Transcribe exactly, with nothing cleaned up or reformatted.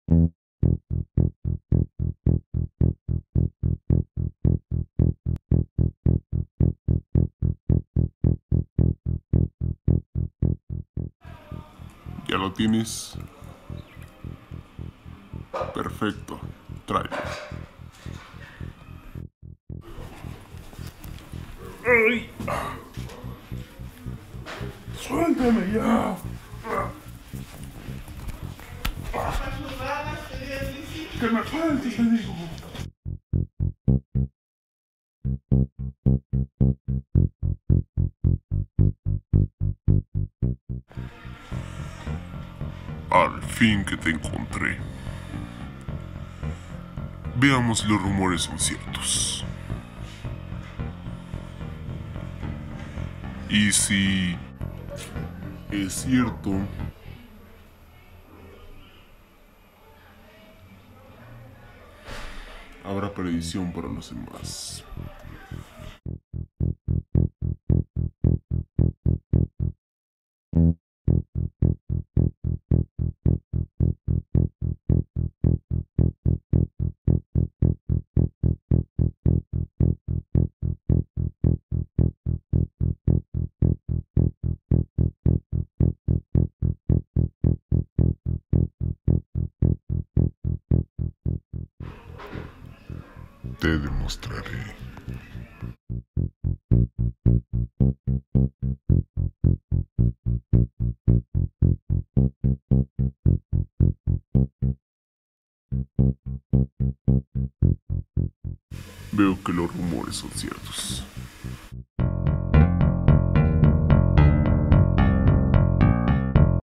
¿Ya lo tienes? Perfecto, tráelo. ¡Ay! ¡Suéltame ya! ¡Que me sueltes, te digo! Al fin que te encontré. Veamos si los rumores son ciertos. Y si es cierto, habrá predicción para los demás. Te demostraré. Veo que los rumores son ciertos.